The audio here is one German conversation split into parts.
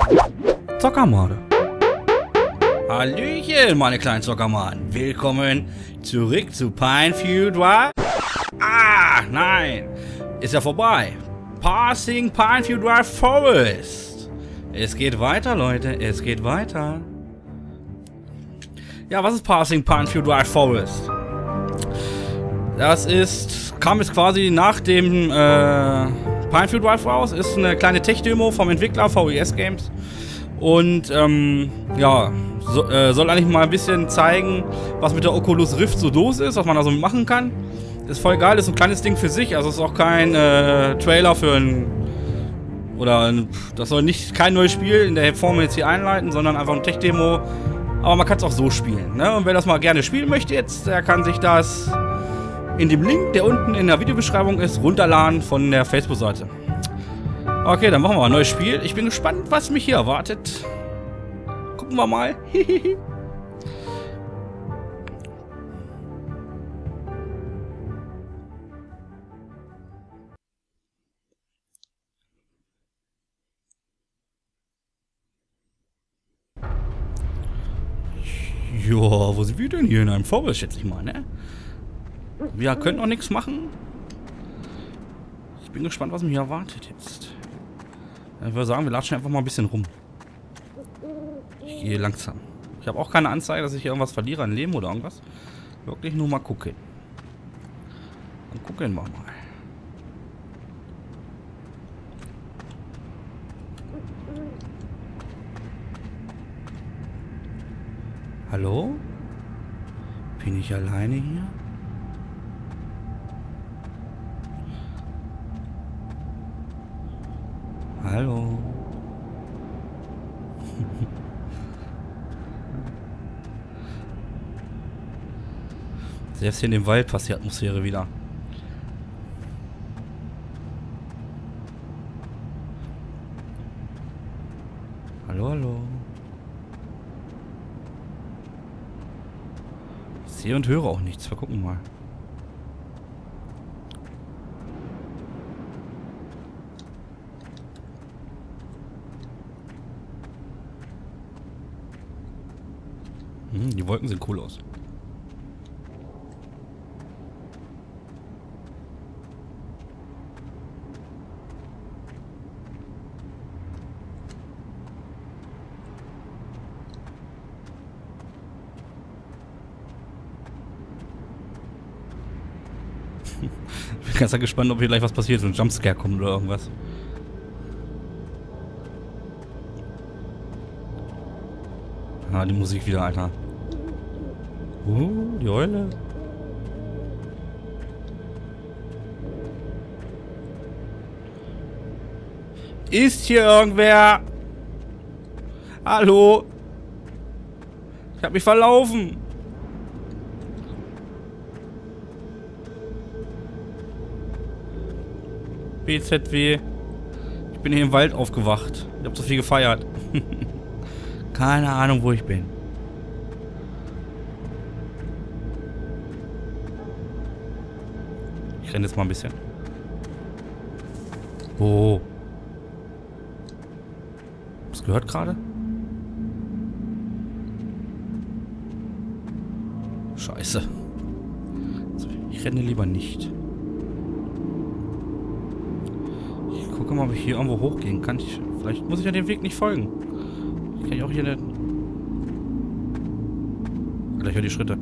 Zockermorde. Hallöchen, meine kleinen Zockermaden. Willkommen zurück zu Pinefield Drive. Ah, nein. Ist ja vorbei. Passing Pinefield Drive Forest. Es geht weiter, Leute. Es geht weiter. Ja, was ist Passing Pinefield Drive Forest? Das kam jetzt quasi nach dem Pinefield Drive raus. Ist eine kleine Tech-Demo vom Entwickler VES Games. Und ja, soll eigentlich mal ein bisschen zeigen, was mit der Oculus Rift so los ist, was man da so machen kann. Ist voll geil, ist ein kleines Ding für sich. Also ist auch kein Trailer für das soll kein neues Spiel in der Form jetzt hier einleiten, sondern einfach eine Tech-Demo. Aber man kann es auch so spielen, ne? Und wer das mal gerne spielen möchte jetzt, der kann sich das in dem Link, der unten in der Videobeschreibung ist, runterladen von der Facebook-Seite. Okay, dann machen wir ein neues Spiel. Ich bin gespannt, was mich hier erwartet. Gucken wir mal. Ja, wo sind wir denn hier? In einem Forest, schätze ich mal, ne? Wir können noch nichts machen. Ich bin gespannt, was mich hier erwartet jetzt. Ich würde sagen, wir latschen einfach mal ein bisschen rum. Ich gehe langsam. Ich habe auch keine Anzeige, dass ich hier irgendwas verliere an Leben oder irgendwas. Wirklich nur mal gucken. Dann gucken wir mal. Hallo? Bin ich alleine hier? Hallo? Selbst hier in dem Wald passt die Atmosphäre wieder. Hallo, hallo. Ich sehe und höre auch nichts. Wir gucken mal. Die Wolken sehen cool aus. Ich bin ganz gespannt, ob hier gleich was passiert, so ein Jumpscare kommt oder irgendwas. Ah, die Musik wieder, Alter. Die Eule. Ist hier irgendwer? Hallo? Ich hab mich verlaufen. BZW. Ich bin hier im Wald aufgewacht. Ich hab so viel gefeiert. Keine Ahnung, wo ich bin. Ich renne jetzt mal ein bisschen. Oh. Hast du gehört gerade? Scheiße. Also, ich renne lieber nicht. Ich gucke mal, ob ich hier irgendwo hochgehen kann. Vielleicht muss ich ja dem Weg nicht folgen. Ich kann ja auch hier nicht. Gleich höre die Schritte.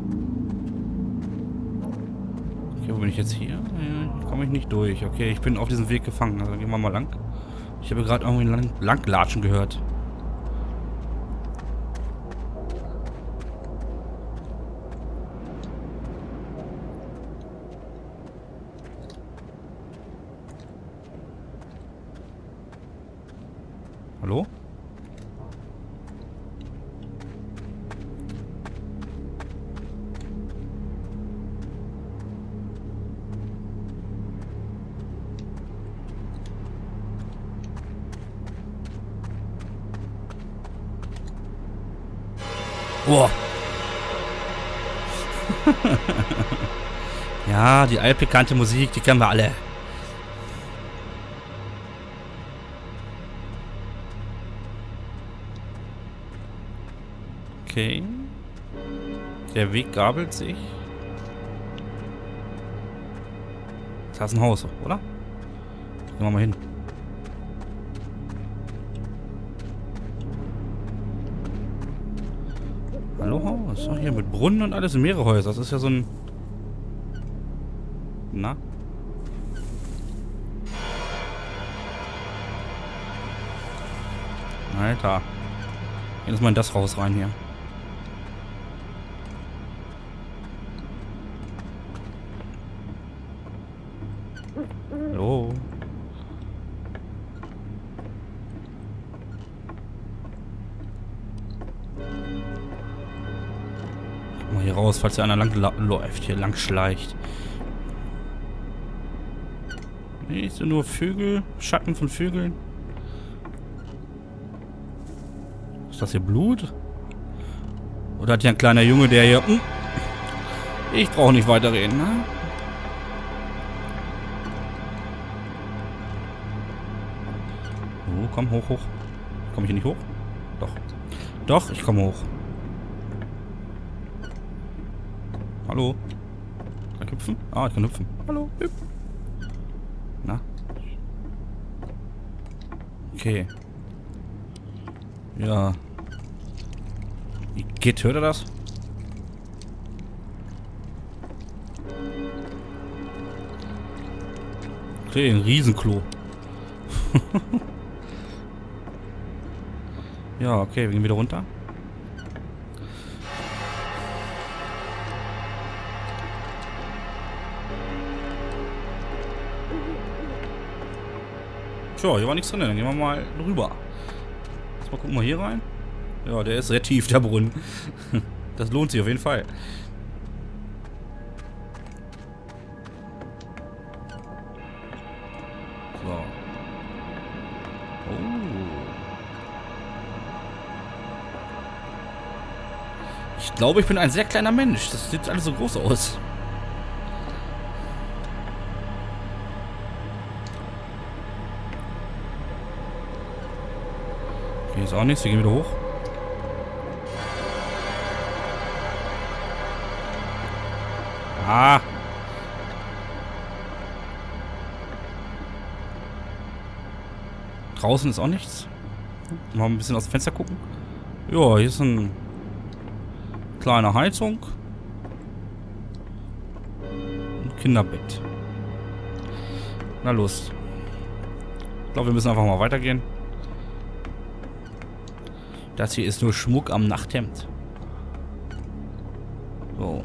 Okay, wo bin ich jetzt hier? Ja, komme ich nicht durch. Okay, ich bin auf diesem Weg gefangen. Also gehen wir mal lang. Ich habe gerade irgendwie langlatschen gehört. Hallo? Boah. Ja, die altbekannte Musik, die kennen wir alle. Okay. Der Weg gabelt sich. Da ist ein Haus, oder? Gehen wir mal hin. Hallo Haus? Ach, hier mit Brunnen und alles, mehrere Häuser. Das ist ja so ein... Na? Alter. Gehen wir mal in das Haus rein hier. Hallo. Mal hier raus, falls hier einer lang läuft, hier lang schleicht. Nee, es sind nur Vögel, Schatten von Vögeln. Ist das hier Blut? Oder hat hier ein kleiner Junge, der hier... Ich brauche nicht weiterreden, ne? Oh, komm, hoch, hoch. Komme ich hier nicht hoch? Doch. Doch, ich komme hoch. Hallo? Kann ich hüpfen? Ah, ich kann hüpfen. Hallo, hüpf. Na? Okay. Ja. Geht, hört er das? Okay, ein Riesenklo. Ja, okay, wir gehen wieder runter. Tja, hier war nichts drin, dann gehen wir mal rüber. Jetzt mal gucken wir hier rein. Ja, der ist sehr tief, der Brunnen. Das lohnt sich auf jeden Fall. So. Oh. Ich glaube, ich bin ein sehr kleiner Mensch. Das sieht alles so groß aus. Hier ist auch nichts. Wir gehen wieder hoch. Ah. Draußen ist auch nichts. Mal ein bisschen aus dem Fenster gucken. Ja, hier ist eine kleine Heizung. Ein Kinderbett. Na los. Ich glaube, wir müssen einfach mal weitergehen. Das hier ist nur Schmuck am Nachthemd. So.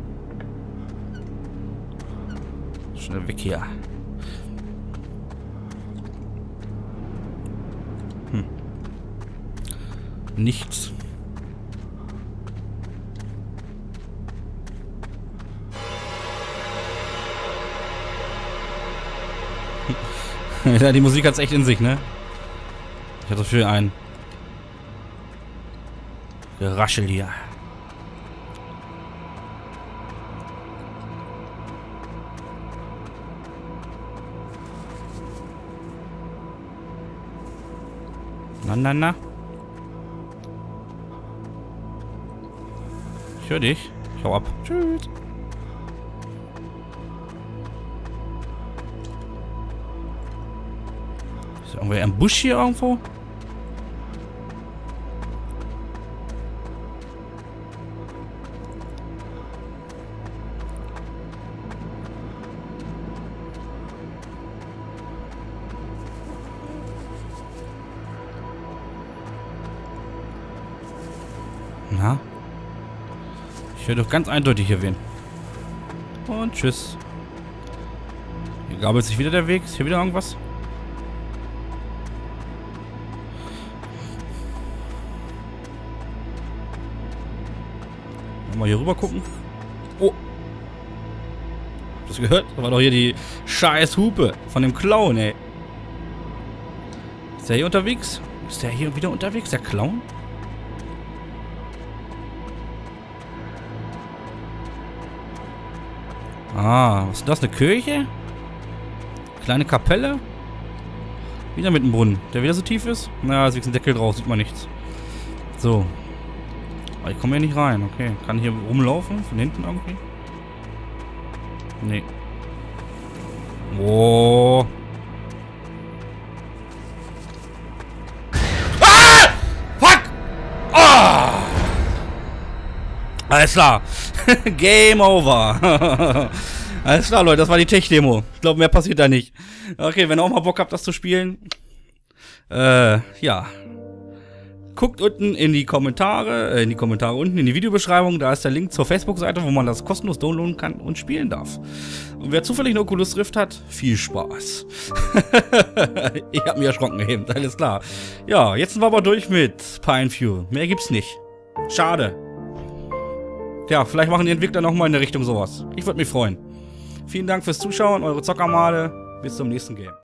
Schnell weg hier. Nichts. Ja, die Musik hat's echt in sich, ne? Ich hatte für ein Geraschel hier. Na. Ich höre dich. Ich hau ab. Tschüss. Ist irgendwer im Busch hier irgendwo? Na? Ich höre doch ganz eindeutig hier wen. Und tschüss. Hier gabelt sich wieder der Weg. Ist hier wieder irgendwas? Mal hier rüber gucken. Oh. Habt ihr das gehört? Das war doch hier die scheiß Hupe von dem Clown, ey. Ist der hier unterwegs? Ist der hier wieder unterwegs, der Clown? Ah, was ist das? Eine Kirche? Kleine Kapelle? Wieder mit dem Brunnen. Der wieder so tief ist? Na, ist ein Deckel drauf, sieht man nichts. So. Aber ich komme hier nicht rein, okay. Kann hier rumlaufen? Von hinten irgendwie? Nee. Oh. Ah! Fuck! Oh! Alles klar. Game over. Alles klar, Leute, das war die Tech-Demo. Ich glaube, mehr passiert da nicht. Okay, wenn ihr auch mal Bock habt, das zu spielen. Ja. Guckt unten in die Kommentare, unten in die Videobeschreibung. Da ist der Link zur Facebook-Seite, wo man das kostenlos downloaden kann und spielen darf. Und wer zufällig eine Oculus Rift hat, viel Spaß. Ich habe mich erschrocken eben, alles klar. Ja, jetzt sind wir aber durch mit Pineview. Mehr gibt's nicht. Schade. Ja, vielleicht machen die Entwickler nochmal in der Richtung sowas. Ich würde mich freuen. Vielen Dank fürs Zuschauen, eure Zockermale. Bis zum nächsten Game.